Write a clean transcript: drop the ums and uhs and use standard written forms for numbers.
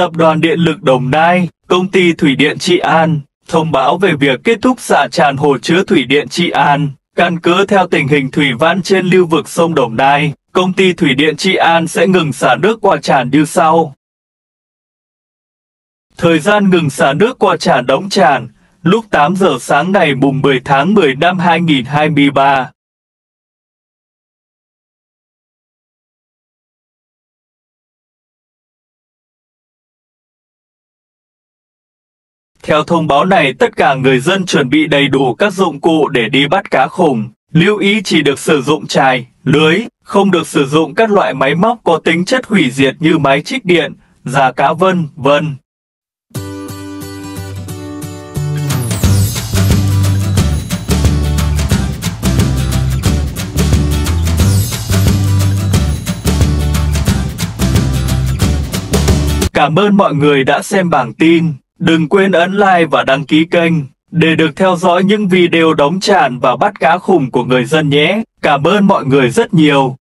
Tập đoàn Điện lực Đồng Nai, Công ty Thủy điện Trị An thông báo về việc kết thúc xả tràn hồ chứa Thủy điện Trị An. Căn cứ theo tình hình thủy văn trên lưu vực sông Đồng Nai, Công ty Thủy điện Trị An sẽ ngừng xả nước qua tràn như sau. Thời gian ngừng xả nước qua tràn Đống Tràn, lúc 8 giờ sáng ngày mùng 10 tháng 10 năm 2023. Theo thông báo này, tất cả người dân chuẩn bị đầy đủ các dụng cụ để đi bắt cá khủng. Lưu ý chỉ được sử dụng chài, lưới, không được sử dụng các loại máy móc có tính chất hủy diệt như máy trích điện, già cá v.v. Cảm ơn mọi người đã xem bản tin. Đừng quên ấn like và đăng ký kênh để được theo dõi những video đóng tràn và bắt cá khủng của người dân nhé. Cảm ơn mọi người rất nhiều.